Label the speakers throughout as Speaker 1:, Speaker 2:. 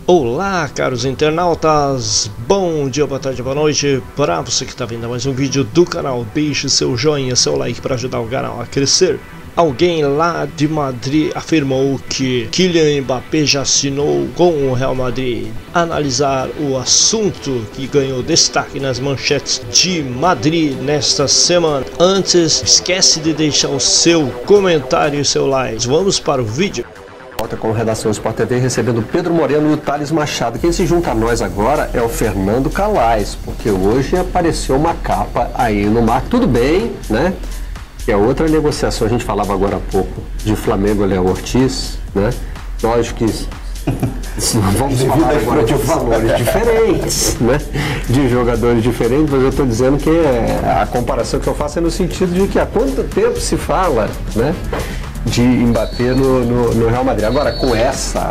Speaker 1: Olá, caros internautas, bom dia, boa tarde, boa noite para você que está vendo a mais um vídeo do canal. Deixe seu joinha, seu like para ajudar o canal a crescer. Alguém lá de Madrid afirmou que Kylian Mbappé já assinou com o Real Madrid. Analisar o assunto que ganhou destaque nas manchetes de Madrid nesta semana. Antes, esquece de deixar o seu comentário e seu like. Vamos para o vídeo.
Speaker 2: Volta com Redação Sport TV recebendo Pedro Moreno e o Thales Machado. Quem se junta a nós agora é o Fernando Calais, porque hoje apareceu uma capa aí no mar. Tudo bem, né? Que é outra negociação. A gente falava agora há pouco de Flamengo e Léo Ortiz, né? Lógico que vamos falar agora de valores diferentes, né? De jogadores diferentes, mas eu estou dizendo que a comparação que eu faço é no sentido de que há quanto tempo se fala, né? De Mbappé no Real Madrid. Agora, com essa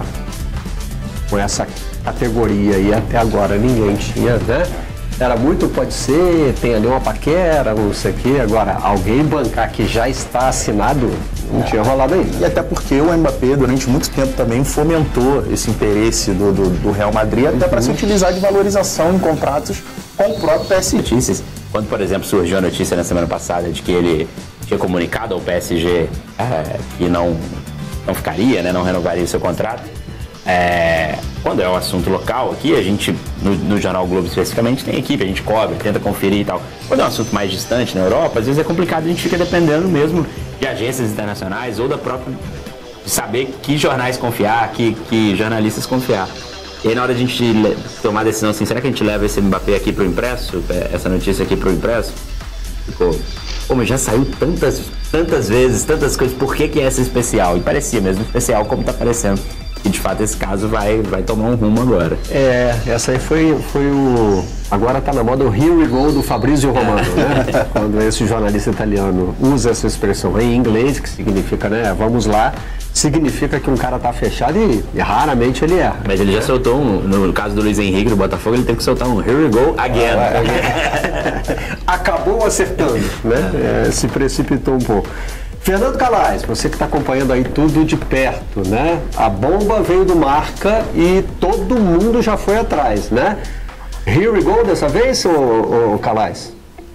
Speaker 2: categoria e até agora ninguém tinha, né? Era muito, pode ser, tem ali uma paquera, não sei o quê. Agora, alguém bancar que já está assinado, não tinha rolado ainda.
Speaker 3: E até porque o Mbappé, durante muito tempo, também fomentou esse interesse do Real Madrid, até para se utilizar de valorização em contratos com o próprio PSG.
Speaker 4: Notícias. Quando, por exemplo, surgiu a notícia na semana passada de que ele tinha comunicado ao PSG que não ficaria, né, não renovaria o seu contrato. Quando é um assunto local aqui, a gente, no Jornal Globo especificamente, tem equipe, a gente cobre, tenta conferir e tal. Quando é um assunto mais distante na Europa, às vezes é complicado, a gente fica dependendo mesmo de agências internacionais ou da própria, de saber que jornais confiar, que jornalistas confiar. E aí, na hora de a gente tomar a decisão assim, será que a gente leva esse Mbappé aqui pro impresso, essa notícia aqui pro impresso? Ficou, mas já saiu tantas vezes, tantas coisas, por que é essa especial? E parecia mesmo especial como tá parecendo. E de fato esse caso vai tomar um rumo agora.
Speaker 2: Essa aí foi o... Agora tá na moda o Here We Go do Fabrizio Romano, né? Quando esse jornalista italiano usa essa expressão em inglês, que significa, né, vamos lá, significa que um cara tá fechado e raramente ele erra.
Speaker 4: Mas ele já soltou no caso do Luiz Henrique do Botafogo, ele teve que soltar um Here We Go again.
Speaker 2: Acabou acertando, né? Se precipitou um pouco. Fernando Calais, você que está acompanhando aí tudo de perto, né? A bomba veio do Marca e todo mundo já foi atrás, né? Here we go dessa vez, ô Calais?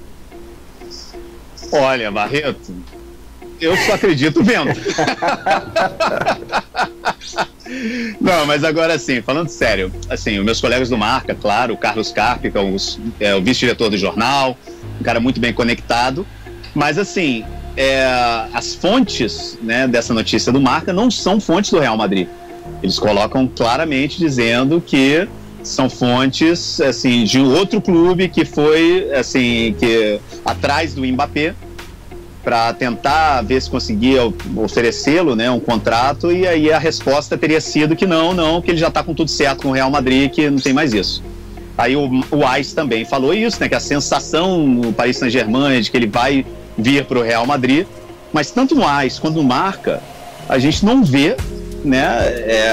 Speaker 5: Olha, Barreto, eu só acredito vendo. Não, mas agora assim, falando sério, assim, os meus colegas do Marca, claro, o Carlos Carpi, que é o vice-diretor do jornal, um cara muito bem conectado, mas assim, as fontes, né, dessa notícia do Marca não são fontes do Real Madrid. Eles colocam claramente dizendo que são fontes, assim, de outro clube que foi, assim, que atrás do Mbappé para tentar ver se conseguia oferecê-lo, né, um contrato, e aí a resposta teria sido que não, que ele já está com tudo certo com o Real Madrid, que não tem mais isso. Aí o AS também falou isso, né, que a sensação no Paris Saint-Germain é de que ele vai vir para o Real Madrid, mas tanto no AS quanto no Marca, a gente não vê, né,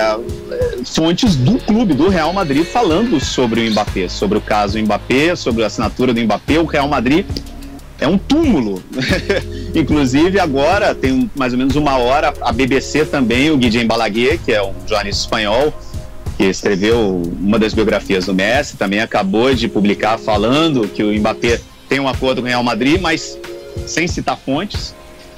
Speaker 5: fontes do clube, do Real Madrid, falando sobre o Mbappé, sobre o caso Mbappé, sobre a assinatura do Mbappé. O Real Madrid é um túmulo. Inclusive agora, tem mais ou menos uma hora, a BBC também, o Guillem Balaguer, que é um jornalista espanhol, que escreveu uma das biografias do Messi, também acabou de publicar falando que o Mbappé tem um acordo com o Real Madrid, mas sem citar fontes.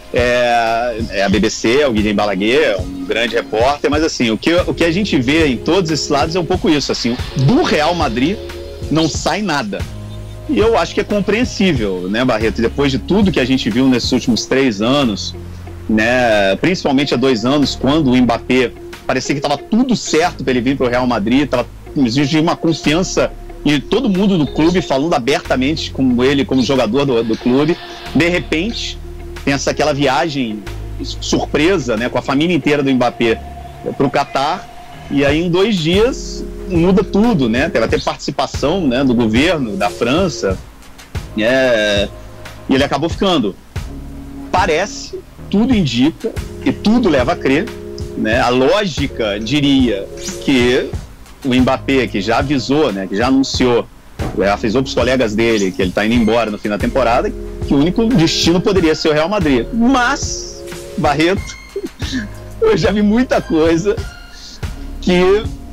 Speaker 5: A BBC, o Guillem Balaguer, um grande repórter, mas assim, o que a gente vê em todos esses lados é um pouco isso, assim, do Real Madrid não sai nada. E eu acho que é compreensível, né, Barreto? Depois de tudo que a gente viu nesses últimos 3 anos, né, principalmente há 2 anos, quando o Mbappé parecia que estava tudo certo para ele vir para o Real Madrid, existia uma confiança e todo mundo do clube falando abertamente com ele como jogador do clube. De repente tem aquela viagem surpresa, né, com a família inteira do Mbappé para o Catar, e aí em 2 dias muda tudo, né? Teve até participação, né, do governo da França, e ele acabou ficando. Parece, tudo indica e tudo leva a crer, né? A lógica diria que o Mbappé, que já avisou, né, que já anunciou, avisou para os colegas dele que ele está indo embora no fim da temporada, que o único destino poderia ser o Real Madrid. Mas, Barreto, eu já vi muita coisa que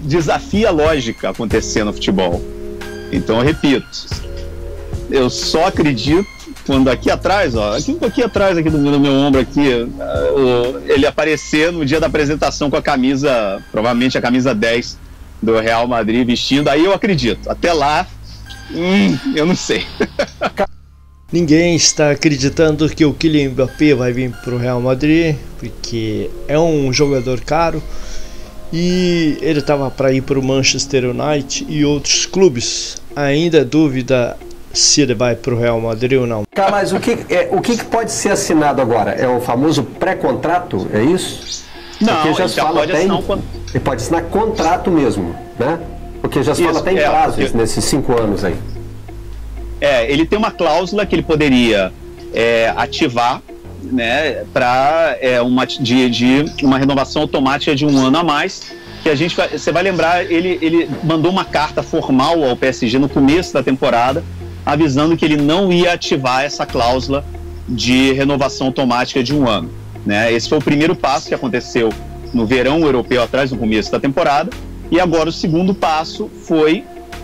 Speaker 5: desafia a lógica acontecer no futebol. Então eu repito, eu só acredito quando aqui atrás, ó, aqui atrás aqui do meu ombro aqui, ele aparecer no dia da apresentação com a camisa, provavelmente a camisa 10 do Real Madrid vestindo, aí eu acredito. Até lá, eu não sei.
Speaker 1: Ninguém está acreditando que o Kylian Mbappé vai vir para o Real Madrid, porque é um jogador caro e ele estava para ir para o Manchester United e outros clubes. Ainda é dúvida se ele vai para o Real Madrid ou não.
Speaker 2: Mas o que pode ser assinado agora? É o famoso pré-contrato, é isso?
Speaker 5: Não,
Speaker 2: porque já se fala
Speaker 5: pode assinar
Speaker 2: ele pode assinar contrato mesmo, né? Porque já se fala até em prazos nesses 5 anos aí.
Speaker 5: Ele tem uma cláusula que ele poderia ativar, né, para uma renovação automática de 1 ano a mais. Que você vai lembrar, ele mandou uma carta formal ao PSG no começo da temporada, avisando que ele não ia ativar essa cláusula de renovação automática de 1 ano. Né? Esse foi o primeiro passo que aconteceu no verão europeu atrás, no começo da temporada, e agora o segundo passo foi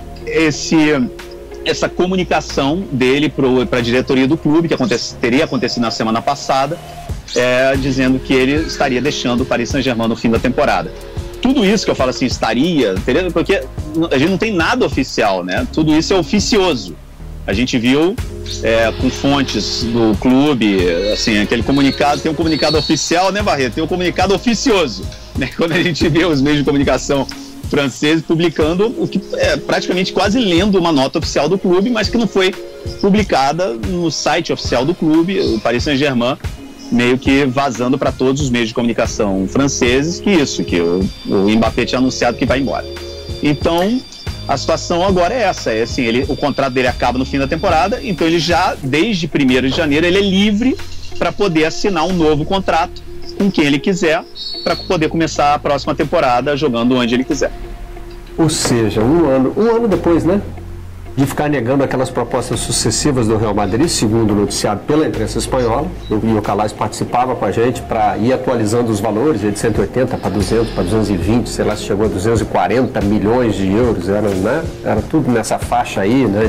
Speaker 5: essa comunicação dele para a diretoria do clube, que teria acontecido na semana passada, dizendo que ele estaria deixando o Paris Saint-Germain no fim da temporada. Tudo isso que eu falo assim, teria, porque a gente não tem nada oficial, né? Tudo isso é oficioso. A gente viu com fontes do clube, assim, aquele comunicado, tem um comunicado oficial, né, Barreto? Tem um comunicado oficioso, né? Quando a gente vê os meios de comunicação franceses publicando o que praticamente quase lendo uma nota oficial do clube, mas que não foi publicada no site oficial do clube, o Paris Saint-Germain, meio que vazando para todos os meios de comunicação franceses que o Mbappé tinha anunciado que vai embora. Então, a situação agora é essa, assim, o contrato dele acaba no fim da temporada, então ele já, desde 1º de janeiro, ele é livre para poder assinar um novo contrato com quem ele quiser, para poder começar a próxima temporada jogando onde ele quiser.
Speaker 2: Ou seja, um ano depois, né, de ficar negando aquelas propostas sucessivas do Real Madrid, segundo noticiado pela imprensa espanhola, e o Calais participava com a gente para ir atualizando os valores, de 180 para 200, para 220, sei lá se chegou a 240 milhões de euros, era tudo nessa faixa aí, né,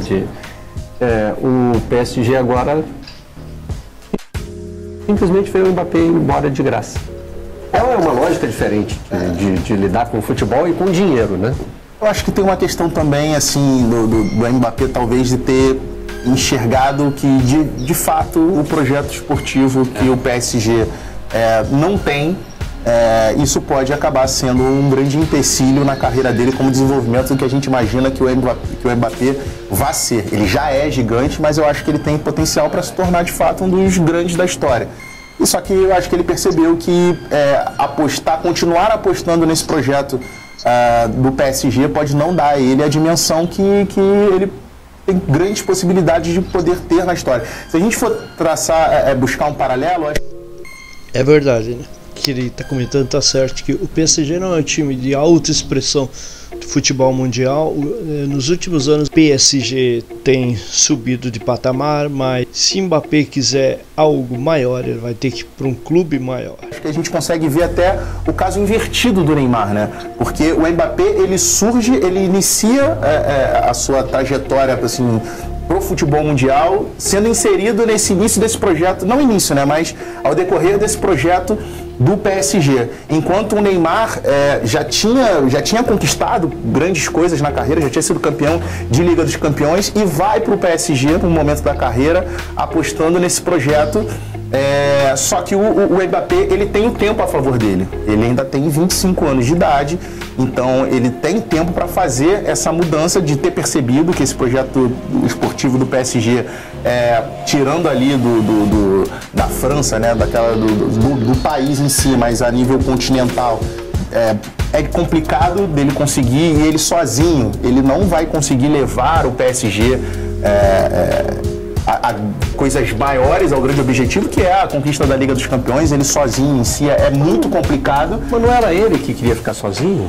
Speaker 2: o PSG agora simplesmente veio o Mbappé embora de graça. É uma lógica diferente de lidar com o futebol e com o dinheiro, né?
Speaker 3: Eu acho que tem uma questão também, assim, do Mbappé, talvez, de ter enxergado que, de fato, o projeto esportivo que o PSG não tem, isso pode acabar sendo um grande empecilho na carreira dele como desenvolvimento do que a gente imagina que o Mbappé vai ser. Ele já é gigante, mas eu acho que ele tem potencial para se tornar, de fato, um dos grandes da história. E só que eu acho que ele percebeu que continuar apostando nesse projeto do PSG pode não dar a ele a dimensão que ele tem grandes possibilidades de poder ter na história. Se a gente for buscar um paralelo...
Speaker 1: É verdade, né? Que ele está comentando, tá certo, que o PSG não é um time de alta expressão do futebol mundial. Nos últimos anos o PSG tem subido de patamar, mas se Mbappé quiser algo maior, ele vai ter que ir para um clube maior.
Speaker 3: Acho que a gente consegue ver até o caso invertido do Neymar, né? Porque o Mbappé, ele inicia a sua trajetória, assim, pro futebol mundial, sendo inserido nesse início desse projeto, não início, né, mas ao decorrer desse projeto do PSG. Enquanto o Neymar já tinha conquistado grandes coisas na carreira, já tinha sido campeão de Liga dos Campeões e vai para o PSG no momento da carreira apostando nesse projeto. Só que o Mbappé, ele tem o tempo a favor dele. Ele ainda tem 25 anos de idade, então ele tem tempo para fazer essa mudança, de ter percebido que esse projeto esportivo do PSG, tirando ali da França, né, do país em si, mas a nível continental, é complicado dele conseguir, e ele sozinho, ele não vai conseguir levar o PSG a coisas maiores, ao grande objetivo, que é a conquista da Liga dos Campeões. Ele sozinho em si é muito complicado.
Speaker 2: Mas não era ele que queria ficar sozinho?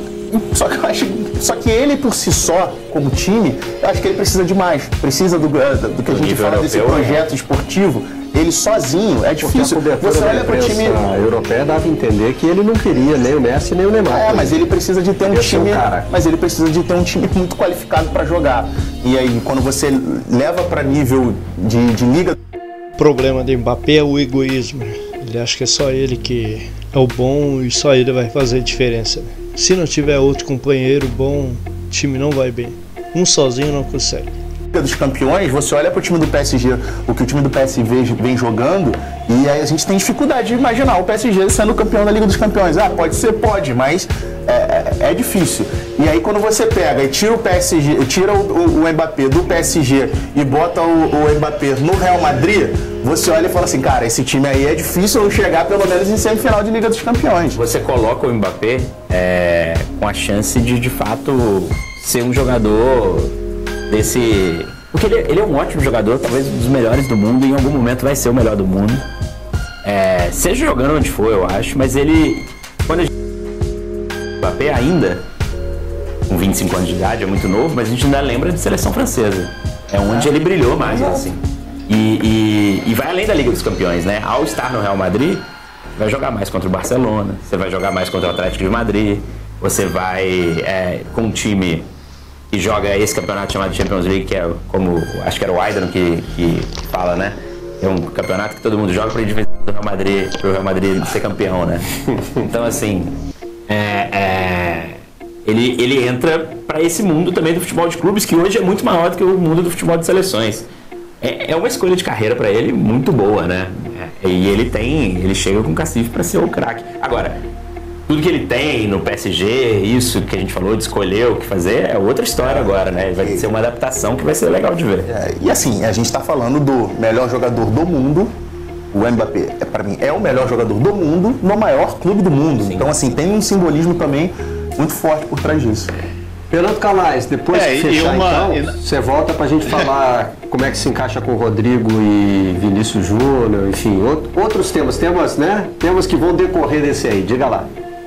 Speaker 3: Só que ele por si só, como time, eu acho que ele precisa de mais. Precisa do que a gente fala desse projeto esportivo. ele sozinho é difícil.
Speaker 2: Você olha para o time europeia, dava a entender que ele não queria nem o Messi nem o Neymar.
Speaker 3: Mas ele precisa de ter um time, mas ele precisa de ter um time muito qualificado para jogar. E aí, quando você leva para nível de liga,
Speaker 1: o problema do Mbappé é o egoísmo. Ele acha que é só ele que é o bom e só ele vai fazer diferença. Se não tiver outro companheiro bom, o time não vai bem. Um sozinho não consegue.
Speaker 3: Dos Campeões, você olha para o time do PSG, o que o time do PSV vem jogando, e aí a gente tem dificuldade de imaginar o PSG sendo campeão da Liga dos Campeões. Pode ser, pode, mas é difícil. E aí quando você pega e tira o PSG, tira o Mbappé do PSG e bota o Mbappé no Real Madrid, você olha e fala assim, cara, esse time aí é difícil chegar pelo menos em semifinal de Liga dos Campeões.
Speaker 4: Você coloca o Mbappé com a chance de fato ser um jogador desse... Porque ele é um ótimo jogador, talvez um dos melhores do mundo, e em algum momento vai ser o melhor do mundo. Seja jogando onde for, eu acho, mas ele... Quando a gente... O Mbappé ainda, com 25 anos de idade, é muito novo, mas a gente ainda lembra de seleção francesa. É onde ele brilhou mais, assim. E vai além da Liga dos Campeões, né? Ao estar no Real Madrid, vai jogar mais contra o Barcelona, você vai jogar mais contra o Atlético de Madrid, você vai com um time que joga esse campeonato chamado Champions League, que é como, acho que era o Aidan que fala, né? É um campeonato que todo mundo joga para ir do Real Madrid, pro Real Madrid ser campeão, né? Então, assim, ele entra para esse mundo também do futebol de clubes, que hoje é muito maior do que o mundo do futebol de seleções. É uma escolha de carreira para ele muito boa, né? E ele chega com cacife para ser o craque. Agora, tudo que ele tem no PSG, isso que a gente falou de escolher o que fazer, é outra história agora, né? Vai ser uma adaptação que vai ser legal de ver.
Speaker 3: E assim, a gente está falando do melhor jogador do mundo. O Mbappé, para mim, é o melhor jogador do mundo no maior clube do mundo. Sim. Então, assim, tem um simbolismo também muito forte por trás disso.
Speaker 2: Fernando Calais, depois de fechar, você volta pra gente falar como é que se encaixa com o Rodrigo e Vinícius Júnior, enfim, outros temas, né? Temas que vão decorrer desse aí, diga lá.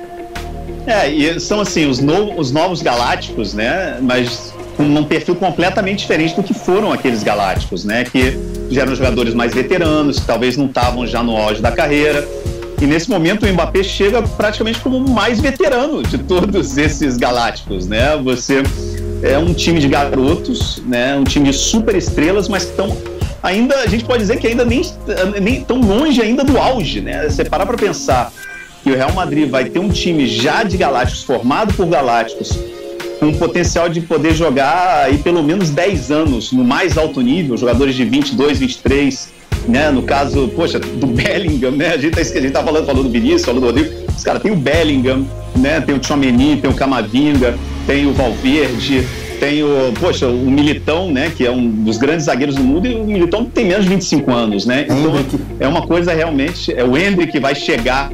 Speaker 5: E são assim, os novos galácticos, né? Mas com um perfil completamente diferente do que foram aqueles galácticos, né? Que já eram jogadores mais veteranos, que talvez não estavam já no auge da carreira. E nesse momento o Mbappé chega praticamente como o mais veterano de todos esses galácticos, né? Você é um time de garotos, né? Um time de super estrelas, mas que estão ainda, a gente pode dizer que ainda nem tão longe ainda do auge, né? Você parar para pensar que o Real Madrid vai ter um time já de galácticos, formado por galácticos, com o potencial de poder jogar aí pelo menos 10 anos no mais alto nível, jogadores de 22, 23, né? No caso, poxa, do Bellingham, né? A gente tá falando do Vinícius, falando do Rodrigo, os caras tem o Bellingham, né? Tem o Tchouaméni, tem o Camavinga, tem o Valverde, tem o Militão, né? Que é um dos grandes zagueiros do mundo, e o Militão tem menos de 25 anos, né? Então é uma coisa realmente, é o Endrick que vai chegar.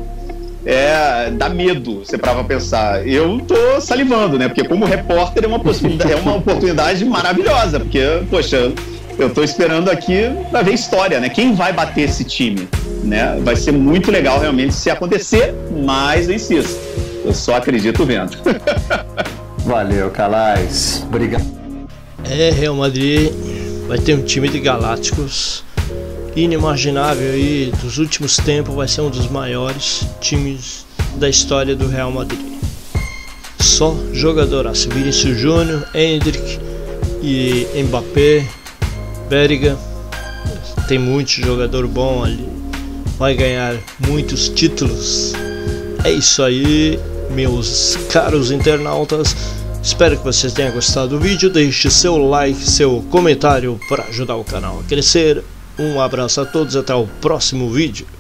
Speaker 5: Dá medo, você para pensar. Eu tô salivando, né? Porque como repórter é uma oportunidade maravilhosa, porque, poxa, eu tô esperando aqui para ver história, né? Quem vai bater esse time, né? Vai ser muito legal realmente se acontecer, mas eu insisto, eu só acredito vendo.
Speaker 2: Valeu, Calais. Obrigado.
Speaker 1: Real Madrid vai ter um time de galácticos inimaginável aí, dos últimos tempos, vai ser um dos maiores times da história do Real Madrid. Só jogadoraço, Vinícius Júnior, Endrick e Mbappé, Bellingham, tem muito jogador bom ali, vai ganhar muitos títulos. É isso aí, meus caros internautas, espero que vocês tenham gostado do vídeo, deixe seu like, seu comentário para ajudar o canal a crescer. Um abraço a todos, até o próximo vídeo.